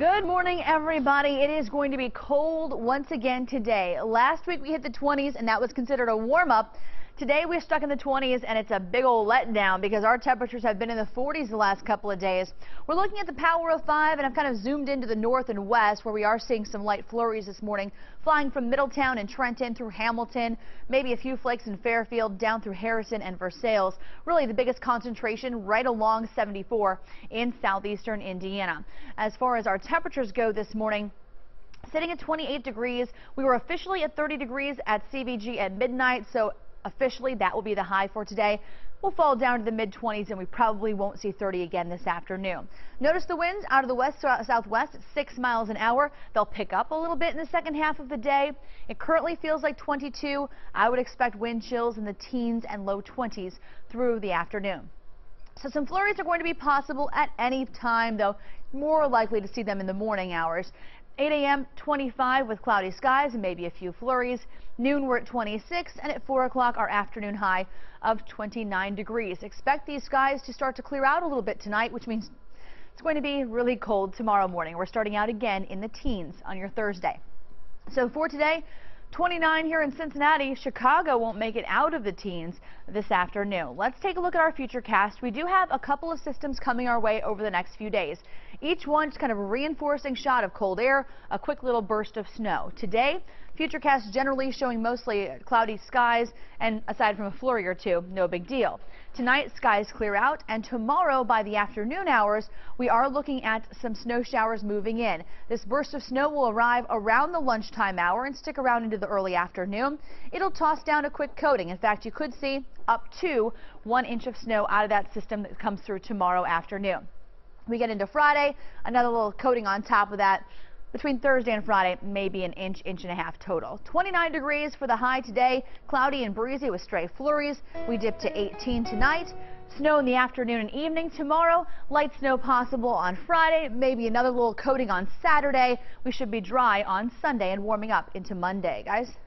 Good morning, everybody. It is going to be cold once again today. Last week we hit the 20s and that was considered a warm-up. Today we're stuck in the 20s and it's a big old letdown because our temperatures have been in the 40s the last couple of days. We're looking at the power of 5 and I've kind of zoomed into the north and west where we are seeing some light flurries this morning, flying from Middletown and Trenton through Hamilton, maybe a few flakes in Fairfield down through Harrison and Versailles. Really the biggest concentration right along 74 in southeastern Indiana. As far as our temperatures go this morning, sitting at 28 degrees. We were officially at 30 degrees at CVG at midnight, so officially that will be the high for today. We'll fall down to the mid-20s and we probably won't see 30 again this afternoon. Notice the winds out of the west southwest at 6 miles an hour. They'll pick up a little bit in the second half of the day. It currently feels like 22. I would expect wind chills in the teens and low 20s through the afternoon. So some flurries are going to be possible at any time, though more likely to see them in the morning hours. 8 a.m. 25 with cloudy skies and maybe a few flurries. Noon we're at 26, and at 4 o'clock our afternoon high of 29 degrees. Expect these skies to start to clear out a little bit tonight, which means it's going to be really cold tomorrow morning. We're starting out again in the teens on your Thursday. So for today, 29 here in Cincinnati. Chicago won't make it out of the teens this afternoon. Let's take a look at our futurecast. We do have a couple of systems coming our way over the next few days. Each one just kind of a reinforcing shot of cold air, a quick little burst of snow. Today, futurecast generally showing mostly cloudy skies, and aside from a flurry or two, no big deal. Tonight, skies clear out, and tomorrow by the afternoon hours, we are looking at some snow showers moving in. This burst of snow will arrive around the lunchtime hour and stick around into the early afternoon. It'll toss down a quick coating. In fact, you could see up to 1 inch of snow out of that system that comes through tomorrow afternoon. We get into Friday, another little coating on top of that. Between Thursday and Friday, maybe an inch, inch and a half total. 29 degrees for the high today, cloudy and breezy with stray flurries. We dip to 18 tonight. Snow in the afternoon and evening tomorrow. Light snow possible on Friday, maybe another little coating on Saturday. We should be dry on Sunday and warming up into Monday, guys.